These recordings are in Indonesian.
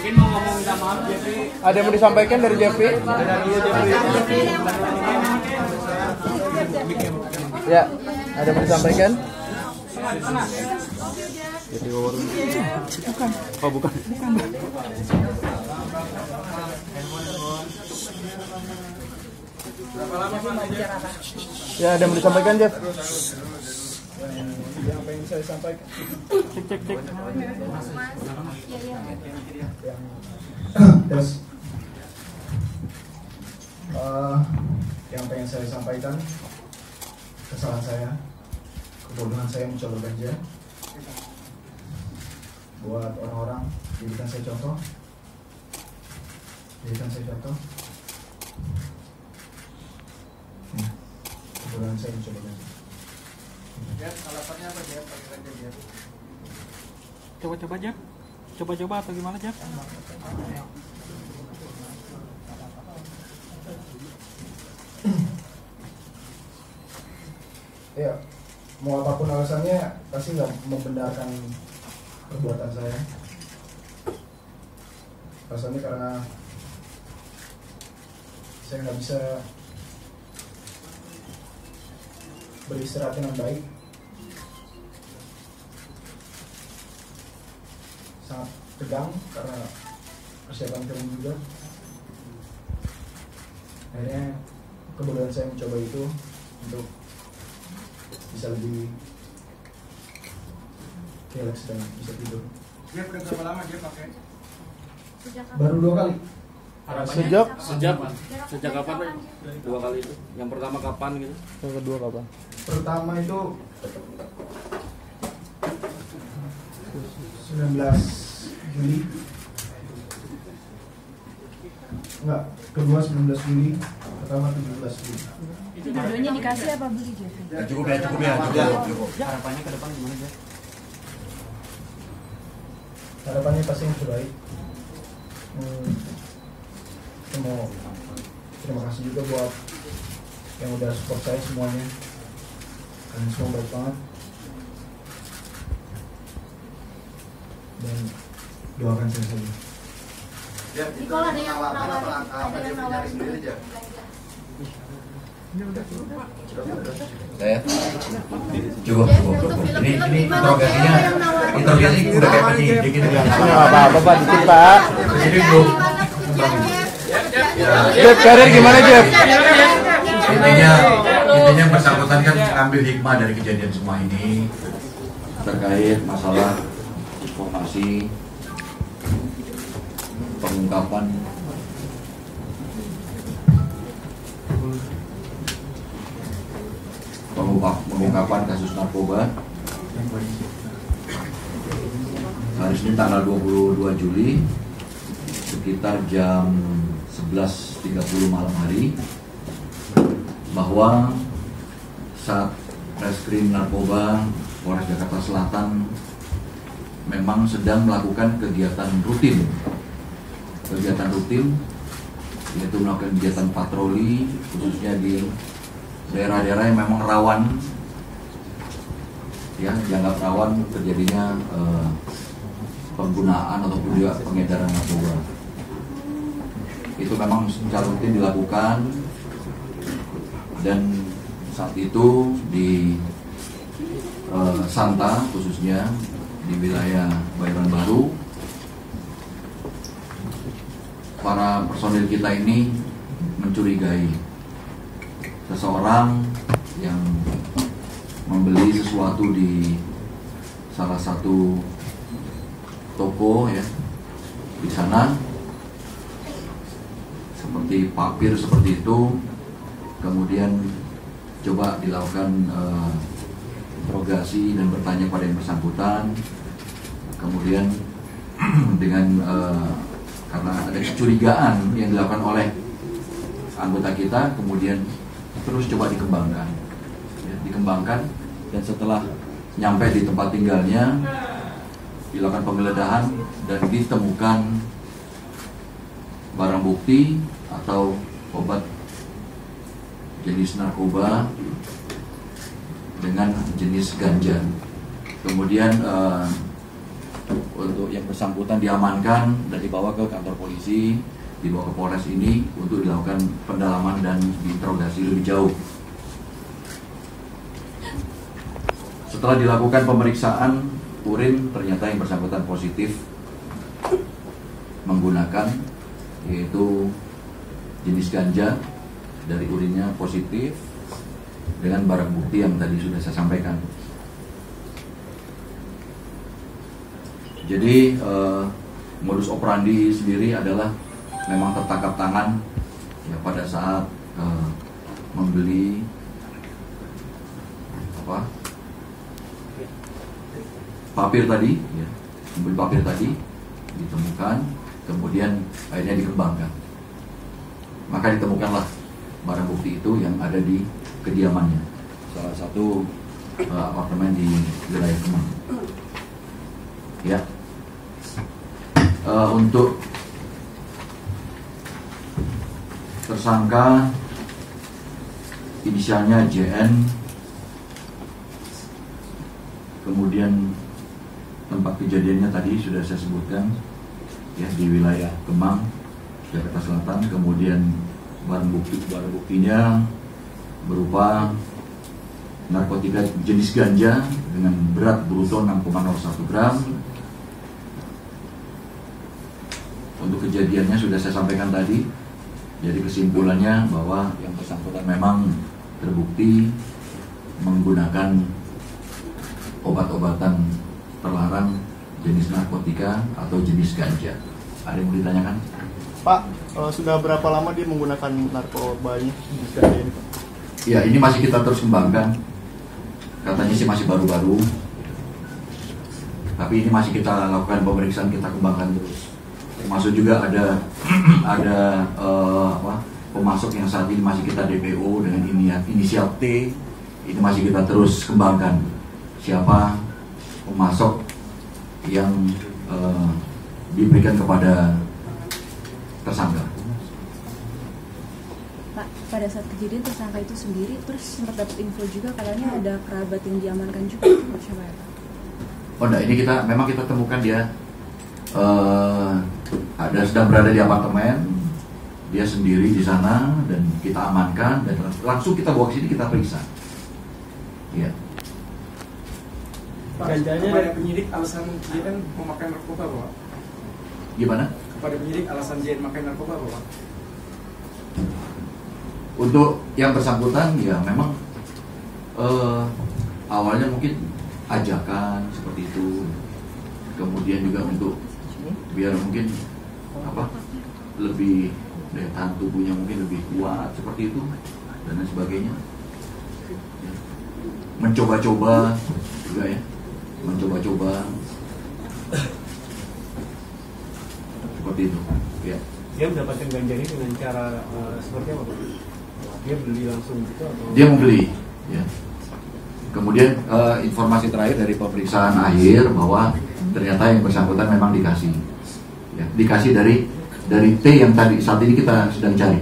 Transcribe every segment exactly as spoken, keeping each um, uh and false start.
Mungkin mau ngomong minta maaf Jeffrey. Ada yang mau disampaikan dari Jeffrey? Ya, ada yang mau disampaikan? Bukan. Oh bukan. Bukan. Ya, ada yang mau disampaikan, Jeff? Yang pengen saya sampaikan. Cek cek cek. Terus uh, yang pengen saya sampaikan, kesalahan saya, kebodohan saya mencoba ganja. Buat orang-orang, jadikan saya contoh. Jadikan saya contoh. Ya, kebodohan saya mencoba ganja. Jeff, alasannya apa Jeff? Pakai ganja Jeff? Coba-coba Jeff. Coba-coba atau gimana Jeff? Ya, mau apapun alasannya pasti nggak membenarkan perbuatan saya. Alasannya karena saya nggak bisa beristirahat dengan baik, sangat tegang karena persiapan film juga. Akhirnya kebodohan saya mencoba itu untuk bisa lebih relax dan bisa tidur. Jeff, udah berapa lama Jeff pakai? Baru dua kali. Sejak Sejak sejak kapan Pak? Dua kali itu. Yang pertama kapan gitu? yang kedua kapan? Pertama itu sembilan belas Juli. Enggak, kedua sembilan belas Juli, pertama tujuh belas Juli. Dua-duanya dikasih apa beli Jeff? Cukup ya, cukup ya, cukup. cukup. Harapannya ke depan gimana Jeff? Harapannya pasti yang terbaik. Hmm, saya mau terima kasih juga buat yang udah support saya semuanya. Kalian semua baik banget. Dan doakan saya saja. Jeff, itu Kalau ada yang nawarkan apa? nawarin, Apa ada dia yang nyari nawarin sendiri Jeff? Saya cukup cukup ini ini interogasinya interogasi udah kayak penyidik ini Nggak apa-apa Pak, dikit Pak. jadi belum Jeff, karir gimana Jeff? intinya intinya bersangkutan kan ngambil hikmah dari kejadian semua ini terkait masalah informasi pengungkapan pengungkapan kasus narkoba hari Senin tanggal dua puluh dua Juli sekitar jam sebelas tiga puluh malam hari, bahwa saat Reskrim Narkoba Polres Jakarta Selatan memang sedang melakukan kegiatan rutin kegiatan rutin yaitu melakukan kegiatan patroli khususnya di daerah-daerah yang memang rawan, ya dianggap rawan terjadinya eh, penggunaan ataupun juga pengedaran narkoba. Itu memang secara rutin dilakukan, dan saat itu di eh, Santa khususnya di wilayah Bayoran Baru, para personil kita ini mencurigai seseorang yang membeli sesuatu di salah satu toko ya di sana, seperti papir seperti itu. Kemudian coba dilakukan uh, interogasi dan bertanya pada yang bersangkutan. Kemudian dengan uh, karena ada kecurigaan yang dilakukan oleh anggota kita, kemudian terus coba dikembangkan, ya, dikembangkan dan setelah nyampe di tempat tinggalnya dilakukan penggeledahan dan ditemukan barang bukti atau obat jenis narkoba dengan jenis ganja. Kemudian eh, untuk yang bersangkutan diamankan dan dibawa ke kantor polisi, dibawa ke Polres ini untuk dilakukan pendalaman dan diinterogasi lebih jauh. Setelah dilakukan pemeriksaan urin, ternyata yang bersangkutan positif menggunakan yaitu jenis ganja, dari urinnya positif dengan barang bukti yang tadi sudah saya sampaikan. Jadi eh, modus operandi sendiri adalah memang tertangkap tangan ya pada saat eh, membeli apa papir tadi, ya, membeli papir tadi ditemukan, kemudian akhirnya dikembangkan. Maka ditemukanlah barang bukti itu yang ada di kediamannya, salah satu eh, apartemen di wilayah Kemang. Ya, uh, untuk tersangka inisialnya J N, kemudian tempat kejadiannya tadi sudah saya sebutkan, ya, di wilayah Kemang, Jakarta Selatan. Kemudian barang bukti barang buktinya berupa narkotika jenis ganja dengan berat bruto enam koma nol satu gram. Untuk kejadiannya sudah saya sampaikan tadi. Jadi kesimpulannya bahwa yang bersangkutan memang terbukti menggunakan obat-obatan terlarang jenis narkotika atau jenis ganja. Ada yang mau ditanyakan? Pak, uh, sudah berapa lama dia menggunakan narkoba ini? Ya, ini masih kita terus kembangkan. Katanya sih masih baru-baru. Tapi ini masih kita lakukan pemeriksaan, kita kembangkan terus. Termasuk juga ada ada uh, apa, pemasok yang saat ini masih kita D P O dengan ini inisial T. Ini masih kita terus kembangkan. Siapa pemasok yang uh, diberikan kepada tersangka. Pak, pada saat kejadian tersangka itu sendiri terus sempat dapat info juga katanya ada kerabat yang diamankan juga, itu siapa ya Pak? Oh enggak, ini kita memang kita temukan dia uh, ada sedang berada di apartemen, dia sendiri di sana dan kita amankan dan langsung kita bawa ke sini, kita periksa. Ya. Pak, kepada penyidik alasan J N memakai narkoba, Pak? Gimana? Kepada penyidik alasan J N memakai narkoba, Pak? Untuk yang bersangkutan ya memang uh, awalnya mungkin ajakan seperti itu, kemudian juga untuk biar mungkin apa lebih daya tahan tubuhnya mungkin lebih kuat seperti itu dan lain sebagainya. Ya. Mencoba-coba juga ya, mencoba-coba seperti itu. Ya. Dia mendapatkan ganja ini dengan cara uh, seperti apa, Pak? Dia beli langsung gitu atau? Dia membeli, ya. Kemudian uh, informasi terakhir dari pemeriksaan akhir bahwa ternyata yang bersangkutan memang dikasih, ya, dikasih dari dari T yang tadi saat ini kita sedang cari.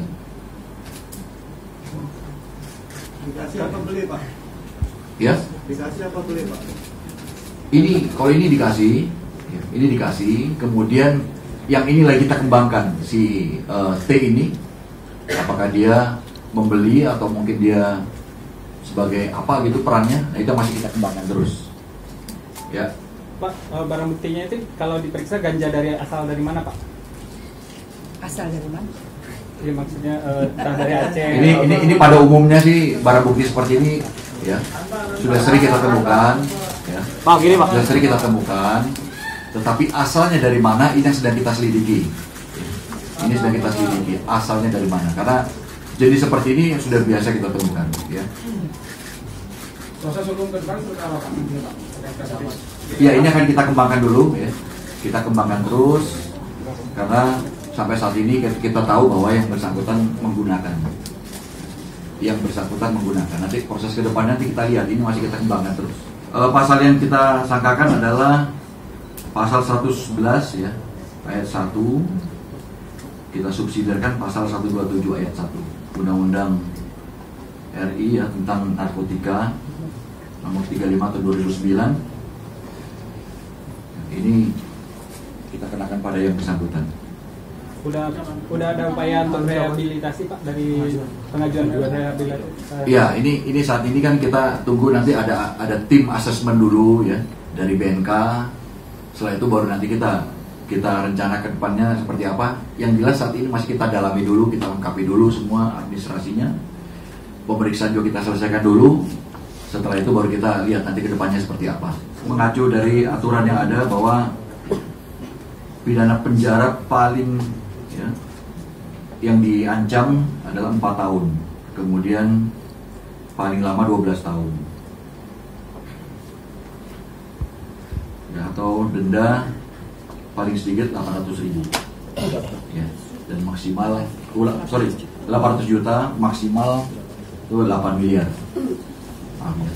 Dikasih apa beli, Pak? Ya. Dikasih apa beli, Pak? Ini kalau ini dikasih, ya, ini dikasih. Kemudian yang ini lagi kita kembangkan si uh, T ini, apakah dia membeli atau mungkin dia sebagai apa gitu perannya, nah itu masih kita kembangkan terus. Ya. Pak, barang buktinya itu kalau diperiksa ganja dari asal dari mana, Pak? Asal dari mana? Jadi maksudnya uh, dari Aceh. Ini ini ini pada umumnya sih barang bukti seperti ini ya sudah sering kita temukan, ya. Pak, gini Pak. Sudah sering kita temukan, tetapi asalnya dari mana ini yang sedang kita selidiki. Ini sedang kita selidiki asalnya dari mana, karena jenis seperti ini yang sudah biasa kita temukan, ya. Proses hukum ke depan seperti apa, Pak? Ya, ini akan kita kembangkan dulu, ya. Kita kembangkan terus, karena sampai saat ini kita tahu bahwa yang bersangkutan menggunakan, yang bersangkutan menggunakan. Nanti proses ke depannya nanti kita lihat, ini masih kita kembangkan terus. E, pasal yang kita sangkakan adalah pasal seratus sebelas ya, ayat satu. Kita subsidiarkan pasal seratus dua puluh tujuh ayat satu Undang-Undang R I ya tentang narkotika nomor tiga puluh lima tahun dua ribu sembilan. ini kita kenakan pada yang bersangkutan. Udah udah ada upaya untuk rehabilitasi Pak dari pengajuan juga rehabilitasi. Iya, ini ini saat ini kan kita tunggu nanti ada ada tim asesmen dulu ya dari B N K. Setelah itu baru nanti kita kita rencana ke depannya seperti apa. Yang jelas saat ini masih kita dalami dulu, kita lengkapi dulu semua administrasinya. Pemeriksaan juga kita selesaikan dulu. Setelah itu baru kita lihat nanti ke depannya seperti apa. Mengacu dari aturan yang ada bahwa pidana penjara paling ya, yang diancam adalah empat tahun, kemudian paling lama dua belas tahun ya, atau denda paling sedikit delapan ratus ribu ya, dan maksimal uh, sorry delapan ratus juta, maksimal itu delapan miliar. Paham ya?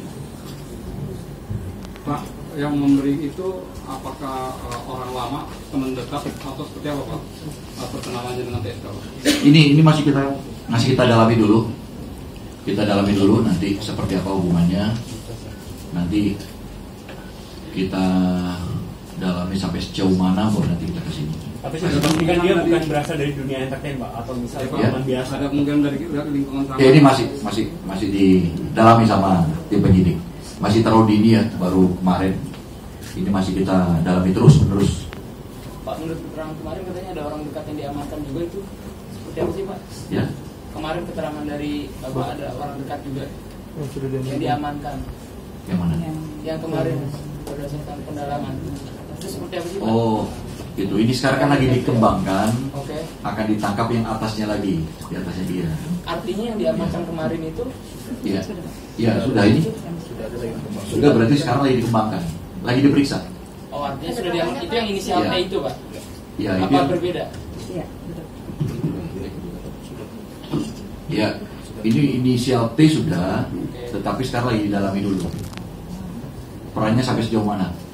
Pak, yang memberi itu apakah uh, orang lama, teman dekat, atau seperti apa Pak? Uh, perkenalannya dengan T S K Pak? Ini ini masih kita masih kita dalami dulu. Kita dalami dulu nanti seperti apa hubungannya. Nanti kita dalami sampai sejauh mana baru nanti kita ke sini. Tapi saya pastikan dia bukan berasal dari dunia entertain Pak, atau misalnya Ya. pengalaman biasa. Ada kemungkinan dari, dari lingkungan sama. Ya, ini masih masih masih didalami sama tim penyidik. Masih terlalu dini ya, baru kemarin. Ini masih kita dalami terus menerus. Pak, menurut keterangan kemarin katanya ada orang dekat yang diamankan juga, itu seperti apa sih Pak? Ya. Kemarin keterangan dari Bapak ada orang dekat juga Oh, sudah yang diamankan. Yang mana? Yang kemarin berdasarkan pendalaman. Itu seperti apa sih Pak? Oh, itu. Ini sekarang kan lagi dikembangkan. Oke. Akan ditangkap yang atasnya lagi, di atasnya dia. Artinya yang diamankan kemarin itu Iya. Iya, sudah ini. Sudah berarti sekarang lagi dikembangkan. Lagi diperiksa. oh artinya sudah diamankan, itu yang inisial T Ya. itu Pak? Ya, itu Apa yang- berbeda? Iya, betul. Ya, ini inisial T sudah, tetapi sekarang lagi didalami dulu. Perannya sampai sejauh mana?